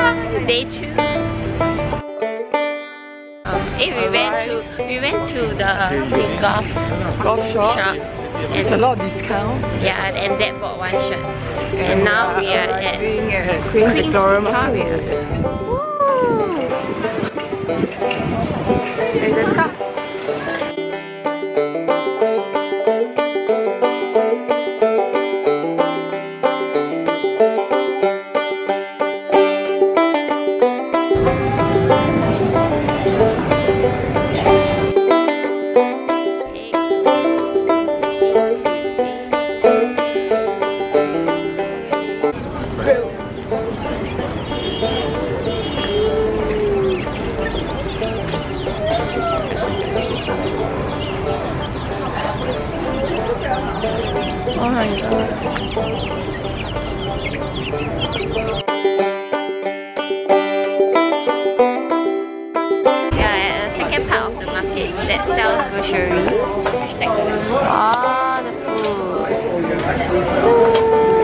Day 2. We went to the golf shop. It's a lot of discount. Yeah, and Dad bought one shirt. And now we are at Queen Victoria. Okay, let's go. Oh my god. Yeah, at the second part of the market that sells groceries. Oh, the food.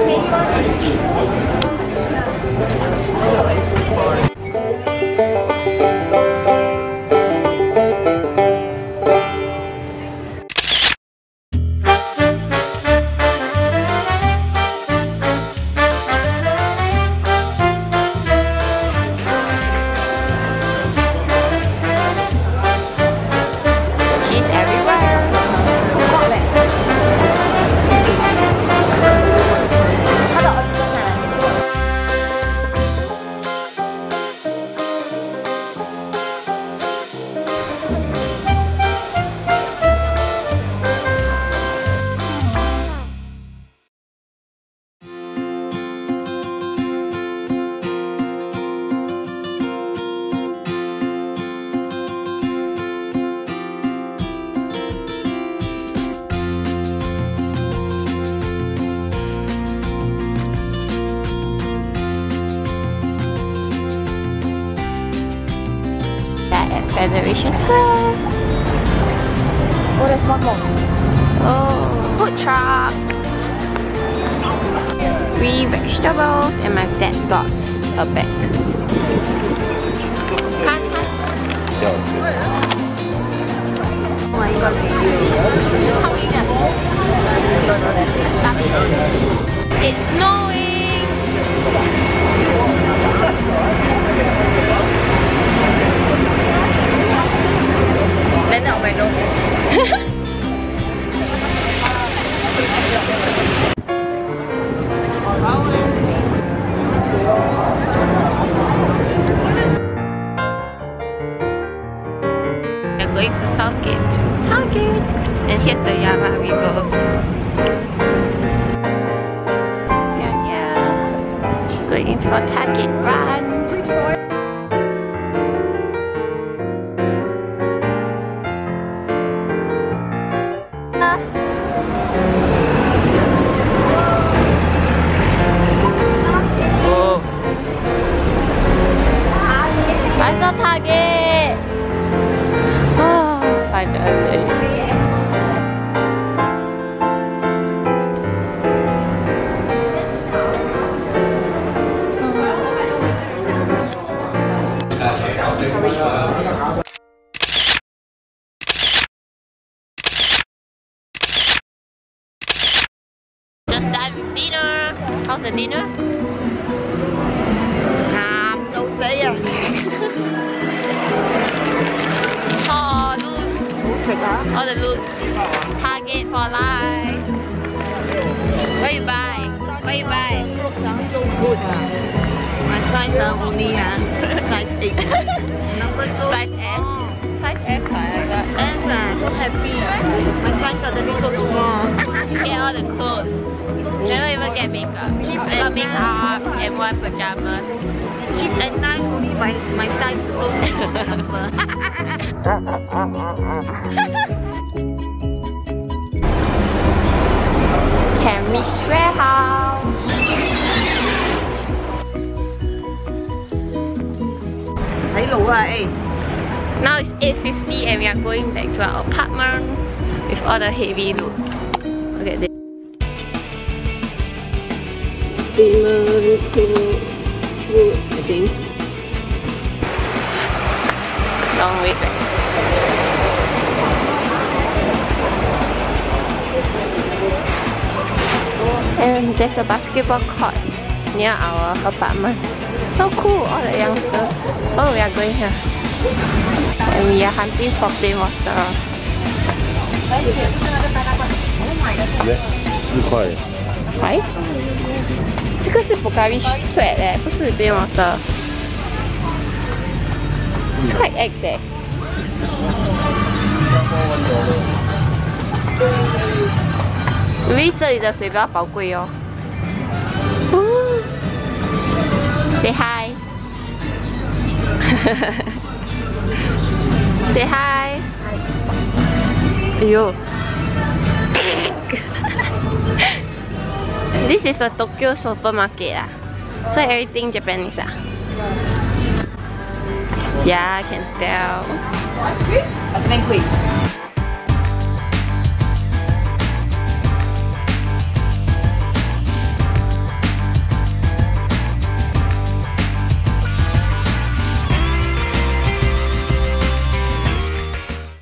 At Federation Square. Oh, there's one more. Oh, food truck. Free vegetables, and my dad got a bag. Oh my god. It's snowing. Land out my nose. We're going to Southgate to Target, and here's the Yava River. Yeah, going for Target run. I saw Target! Oh, finally. Just done with dinner. How's the dinner? Đâu say à. Oh, look. All the loot. Target for life. Where you buy? Where you buy? So good. My size only size 8. Number so Size S. Size S. S, so happy. My size suddenly so small. Get all the clothes. Never even get makeup. I got makeup and one pajamas. Cheap and nice only. My size is so small. Chemist warehouse. Now it's 8:50 and we are going back to our apartment with all the heavy load. Look at this. Cement, clothes, food, I think. long wait. And there's a basketball court near our apartment. So cool, all the youngsters. Oh, we are going here. And we are hunting for plain water. 4块。 哎，这个是 Bulgari sweat 哎，不是 plain water。是块 X 哎。因为这里的水比较宝贵哦。Say hi. Say hi. 哎呦。This is a Tokyo supermarket ah. So everything Japanese ah. Yeah, I can tell. 这边贵。